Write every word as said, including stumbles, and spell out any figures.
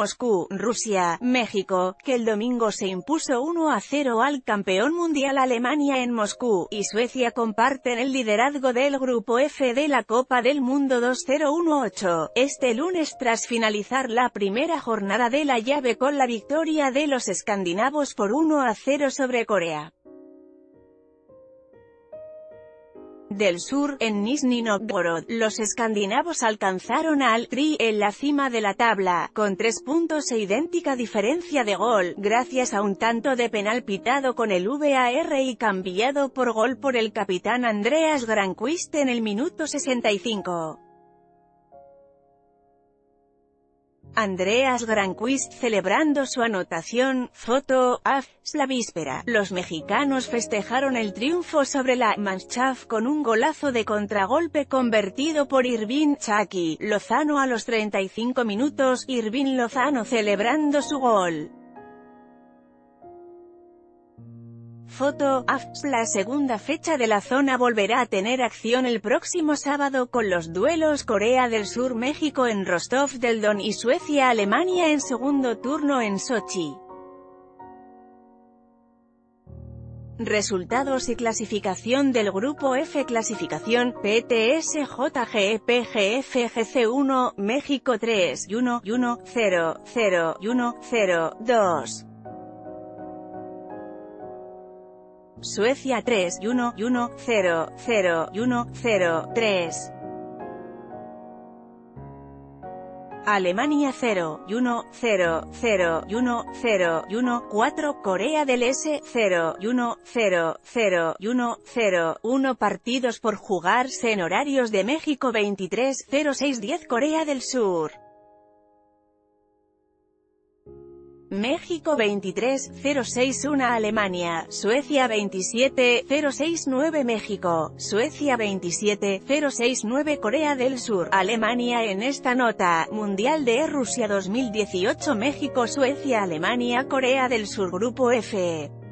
Moscú, Rusia, México, que el domingo se impuso uno a cero al campeón mundial Alemania en Moscú, y Suecia comparten el liderazgo del Grupo F de la Copa del Mundo dos mil dieciocho, este lunes tras finalizar la primera jornada de la llave con la victoria de los escandinavos por uno a cero sobre Corea del Sur, en Nizhny Novgorod, los escandinavos alcanzaron al Tri en la cima de la tabla, con tres puntos e idéntica diferencia de gol, gracias a un tanto de penal pitado con el V A R y cambiado por gol por el capitán Andreas Granqvist en el minuto sesenta y cinco. Andreas Granqvist celebrando su anotación, foto, A F, la víspera. Los mexicanos festejaron el triunfo sobre la Mannschaft con un golazo de contragolpe convertido por Irving Chucky Lozano a los treinta y cinco minutos, Irving Lozano celebrando su gol. Foto, A F, la segunda fecha de la zona volverá a tener acción el próximo sábado con los duelos Corea del Sur-México en Rostov del Don y Suecia-Alemania en segundo turno en Sochi. Resultados y clasificación del Grupo F. Clasificación, P T S J G E P G F G C uno, México tres, uno, uno, cero, cero, uno, cero, dos. Suecia tres, uno, uno, cero, cero, uno, cero, tres. Alemania cero, uno, cero, cero, uno, cero, uno, cuatro. Corea del Este cero, uno, cero, cero, uno, cero, uno. Partidos por jugarse en horarios de México veintitrés, cero seis diez. Corea del Sur. México veintitrés, cero seis uno. Alemania, Suecia veintisiete, cero seis nueve. México, Suecia veintisiete, cero seis nueve. Corea del Sur, Alemania. En esta nota, Mundial de Rusia dos mil dieciocho, México, Suecia, Alemania, Corea del Sur. Grupo F.